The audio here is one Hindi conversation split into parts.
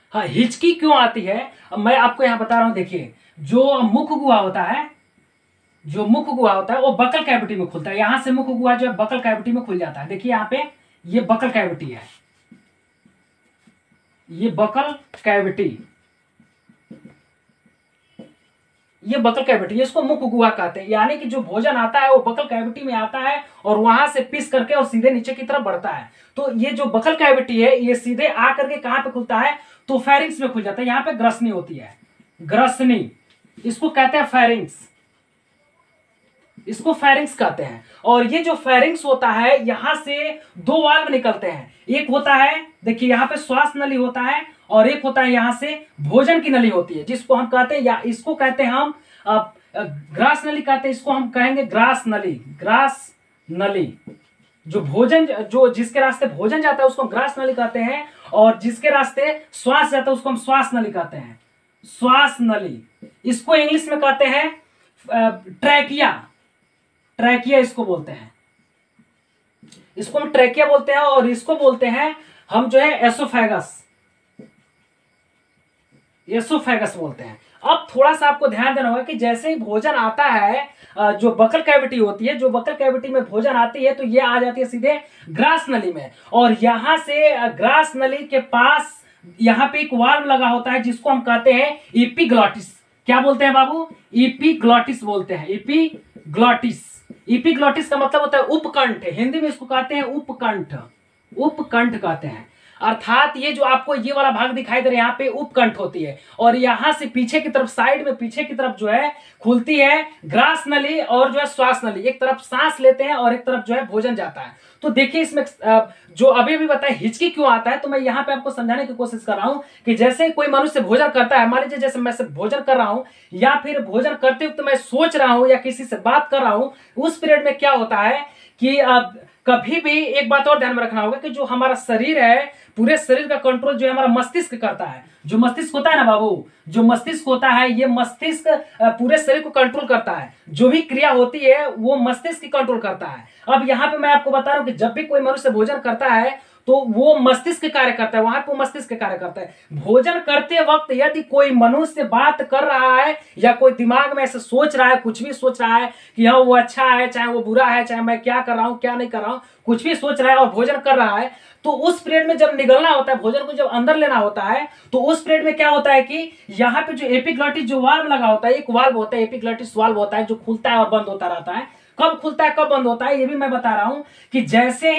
हाँ, हिचकी क्यों आती है अब मैं आपको यहाँ बता रहा हूँ। देखिए, जो मुख गुहा होता है, जो मुख गुहा होता है वो बकल कैविटी में खुलता है। यहां से मुख गुहा जो है बकल कैविटी में खुल जाता है। देखिए यहाँ पे ये बकल कैविटी है, ये बकल कैविटी, ये बकल कैविटी, इसको मुख गुहा कहते हैं। यानी कि जो भोजन आता है वो बकल कैविटी में आता है और वहां से पिस करके और सीधे नीचे की तरफ बढ़ता है। तो ये जो बकल कैविटी है ये सीधे आ करके कहां पे खुलता है, तो फेरिंग्स में खुल जाता है। यहाँ पे ग्रसनी होती है, ग्रसनी, इसको कहते हैं फेरिंग्स, इसको फेरिंग्स कहते हैं। और ये जो फेरिंग्स होता है यहां से दो वाल्व निकलते हैं। एक होता है, देखिए यहाँ पे श्वास नली होता है और एक होता है यहां से भोजन की नली होती है, जिसको हम कहते हैं, या इसको कहते हैं हम ग्रास नली कहते हैं, इसको हम कहेंगे ग्रास नली। ग्रास नली, जो भोजन, जो जिसके रास्ते भोजन जाता है उसको हम ग्रास नली कहते हैं, और जिसके रास्ते श्वास जाता है उसको हम श्वास नली कहते हैं, श्वास नली। इसको इंग्लिश में कहते हैं ट्रैकिया, ट्रैकिया इसको बोलते हैं, इसको हम ट्रैकिया बोलते हैं। और इसको बोलते हैं हम जो है एसोफेगस, एसोफेगस बोलते हैं। अब थोड़ा सा आपको ध्यान देना होगा कि जैसे ही भोजन आता है, जो बकल कैविटी होती है, जो बकल कैविटी में भोजन आती है तो ये आ जाती है सीधे ग्रास नली में, और यहां से ग्रास नली के पास यहां पे एक वाल्व लगा होता है जिसको हम कहते हैं इपीग्लॉटिस। क्या बोलते हैं बाबू? इपीग्लॉटिस बोलते हैं, इपीग्लॉटिस। इपीग्लॉटिस का मतलब होता है उपकंठ, हिंदी में इसको कहते हैं उपकंठ, उपकंठ कहते हैं। अर्थात ये जो आपको ये वाला भाग दिखाई दे रहा है यहाँ पे उपकंठ होती है, और यहां से पीछे की तरफ, साइड में पीछे की तरफ जो है खुलती है ग्रास नली और जो है श्वास नली। एक तरफ सांस लेते हैं और एक तरफ जो है भोजन जाता है। तो देखिए इसमें जो अभी भी बताया हिचकी क्यों आता है, तो मैं यहाँ पे आपको समझाने की कोशिश कर रहा हूँ कि जैसे कोई मनुष्य भोजन करता है, मान लीजिए जैसे मैं से भोजन कर रहा हूँ या फिर भोजन करते वक्त मैं सोच रहा हूँ या किसी से बात कर रहा हूँ, उस पीरियड में क्या होता है कि कभी भी एक बात और ध्यान में रखना होगा कि जो हमारा शरीर है, पूरे शरीर का कंट्रोल जो है हमारा मस्तिष्क करता है। जो मस्तिष्क होता है ना बाबू, जो मस्तिष्क होता है, ये मस्तिष्क पूरे शरीर को कंट्रोल करता है। जो भी क्रिया होती है वो मस्तिष्क कंट्रोल करता है। अब यहाँ पे मैं आपको बता रहा हूँ कि जब भी कोई मनुष्य भोजन करता है तो वो मस्तिष्क कार्य करता है, वहां पे मस्तिष्क कार्य करता है। भोजन करते वक्त यदि कोई मनुष्य बात कर रहा है या कोई दिमाग में ऐसे सोच रहा है, कुछ भी सोच रहा है कि हाँ वो अच्छा है, चाहे वो बुरा है, चाहे मैं क्या कर रहा हूँ क्या नहीं कर रहा हूँ, कुछ भी सोच रहा है और भोजन कर रहा है, तो उस पीरियड में जब निगलना होता है, भोजन को जब अंदर लेना होता है, तो उस पीरियड में क्या होता है कि यहाँ पे जो एपिग्लॉटिस जो वाल्व लगा होता है, एक वाल्व होता है, एपिग्लॉटिस वाल्व होता है, जो खुलता है और बंद होता रहता है। कब खुलता है कब बंद होता है ये भी मैं बता रहा हूं कि जैसे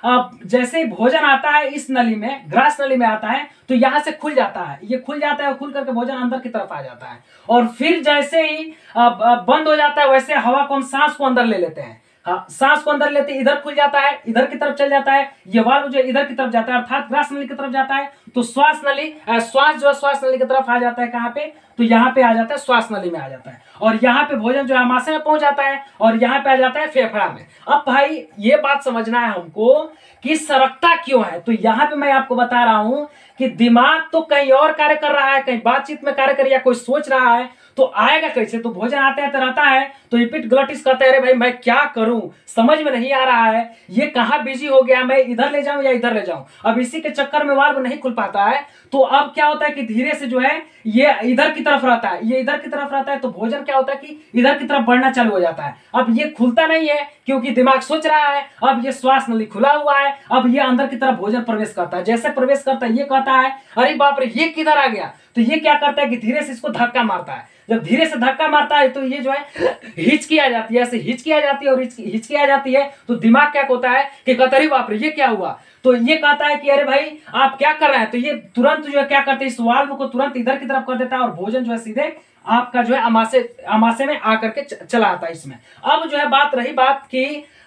ही भोजन आता है इस नली में, ग्रास नली में आता है, तो यहां से खुल जाता है, ये खुल जाता है, खुल करके भोजन अंदर की तरफ आ जाता है। और फिर जैसे ही बंद हो जाता है, वैसे हवा को हम सांस को अंदर ले लेते हैं। सांस को अंदर लेते इधर खुल जाता है, इधर की तरफ चल जाता है, ये वाल्व जो इधर की तरफ जाता है, अर्थात ग्रास नली की तरफ जाता है, तो श्वास नली, श्वास जो है श्वास नली की तरफ आ जाता है। कहां पे? तो यहाँ पे आ जाता है, श्वास नली में आ जाता है, और यहाँ पे भोजन जो है आमाशय में पहुंच जाता है, और यहाँ पे आ जाता है फेफड़ा में। अब भाई ये बात समझना है हमको कि सरकता क्यों है। तो यहाँ पे मैं आपको बता रहा हूं कि दिमाग तो कहीं और कार्य कर रहा है, कहीं बातचीत में कार्य कर, या कोई सोच रहा है, तो आएगा कैसे? तो भोजन आते आते रहता है, तो एपिग्लॉटिस कहता है अरे भाई मैं क्या करूं, समझ में नहीं आ रहा है, ये कहां बिजी हो गया, मैं इधर ले जाऊं या इधर ले जाऊं। अब इसी के चक्कर में वाल्व नहीं खुल पाता है, तो अब क्या होता है कि धीरे से जो है ये इधर की तरफ रहता है, ये इधर की तरफ रहता है, तो भोजन क्या होता है कि इधर की तरफ बढ़ना चालू हो जाता है। अब ये खुलता नहीं है क्योंकि दिमाग सोच रहा है, अब ये श्वास नली खुला हुआ है, अब ये अंदर की तरफ भोजन प्रवेश करता है। जैसे प्रवेश करता है ये कहता है अरे बाप रे ये किधर आ गया, तो ये क्या करता है कि धीरे से इसको धक्का मारता है। जब धीरे से धक्का मारता है तो ये जो है हिचकी आ जाती है, ऐसे हिचकी आ जाती है, और हिचकी आ जाती है तो दिमाग क्या होता है कि कहता है बाप रे ये क्या हुआ, तो ये कहता है कि अरे भाई आप क्या कर रहे हैं, तो ये तुरंत जो है क्या करते हैं, इस वाल्व को तुरंत इधर की तरफ कर देता है, और भोजन जो है सीधे आपका जो है आमाशय में आकर के चला आता है इसमें। अब जो है बात रही बात की,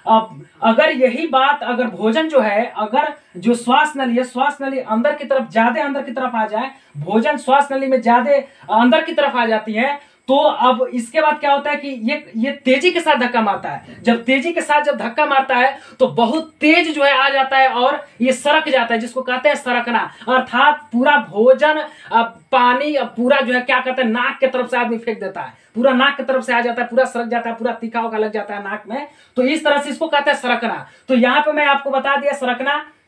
अगर यही बात, अगर भोजन जो है, अगर जो श्वास नली है, श्वास नली अंदर की तरफ, ज्यादा अंदर की तरफ आ जाए, भोजन श्वास नली में ज्यादा अंदर की तरफ आ जाती है, तो अब इसके बाद क्या होता है कि ये तेजी के साथ धक्का मारता है। जब तेजी के साथ जब धक्का मारता है तो बहुत तेज जो है आ जाता है और ये सरक जाता है, जिसको कहते हैं सरकना। अर्थात पूरा भोजन पानी पूरा जो है क्या कहते हैं नाक के तरफ से आदमी फेंक देता है, पूरा नाक की तरफ से आ जाता है, पूरा सरक जाता है, पूरा तीखा होकर लग जाता है नाक में, तो इस तरह से इसको कहते हैं सरकना। तो यहाँ पे मैं आपको बता दिया सरकना